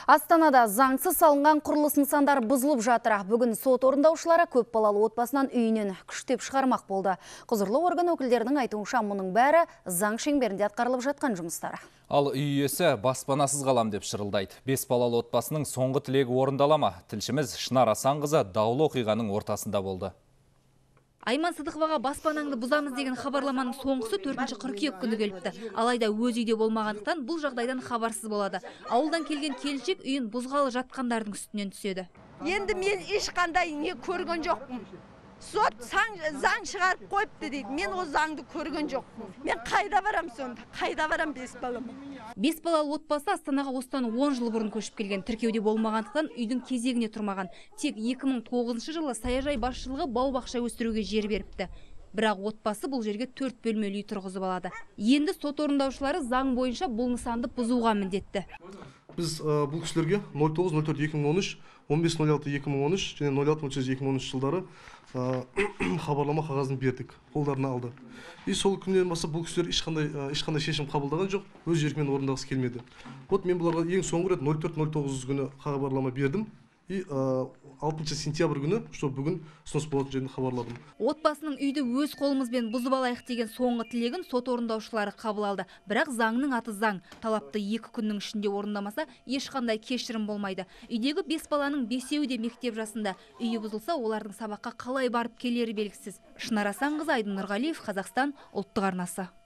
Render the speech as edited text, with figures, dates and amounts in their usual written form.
Астанада заңсыз салынған құрылыс нысандары бұзылып жатыр. Бүгін сот орындаушылары көп балалы отбасынан үйінен күштеп шығармақ болды. Құзырлы орган өкілдерінің айтуынша мұның бәрі заң шеңберінде атқарылып жатқан жұмыстары. Ал үй иесі баспанасыз қалам деп шырылдайды. 5 балалы отбасының соңғы тілегі орындалама. Тілшіміз Шынар Асанқызы даулы оқиғаның ортасында болды. Айман Сыдықоваға баспанаңды бұзамыз деген хабарламаның соңғысы 4 қыркүйек күні келіпті. Алайда өз үйде болмағандықтан бұл жағдайдан хабарсыз болады. Ауылдан келген келіншек үйін бұзғалы жатқандардың үстінен түседі. Енді мен ешқандай не көрген жоқпын. Сот заң шығарып қойыпты дейді. Мен о заңды көрген жоқпын. Мен қайда барам сонда? Қайда барам 5 балам? 5 балалы отбасы Астанаға осыдан 10 жыл бұрын көшіп келген. Тіркеуде болмағандықтан үйдің кезегіне тұрмаған. Тек 2009 жылы саяжай басшылығы бау-бақша өсіруге жер беріпті. Бірақ отбасы бұл жерге 4 бөлмелі үй тұрғызып алады. Енді сот орындаушылары заң бойынша бұл нысанды бұзуға міндетті. Біз бұл кісілерге 09-04-2013, 15-06-2013 және 06-03-2013 жылдары хабарлама қағазын бердік, қолдарына алды. И сол күннен бастап бұл кісілер ешқандай шешім қабылдаған жоқ, өз еркімен орындағысы келмеді. Вот мен бұларға ең соңғы рет 04-09 күні хабарлама бердім. И 6 сентябрь күні, что бүгін ұсыныс болатын жеріне хабарладым. Отбасының үйді өз қолымызбен бұзып алайық деген соңғы тілегін сот орындаушылары қабыл алды. Бірақ заңның аты заң. Талапты 2 күннің ішінде орындамаса, ешқандай кешірім болмайды. Үйдегі 5 баланың 5-еуі де мектеп жасында. Үйі бұзылса, олардың сабаққа қалай барып келері белгісіз. Шынар Асанқызы, Айдын Нұрғалиев, Қазақстан ұлттық арнасы.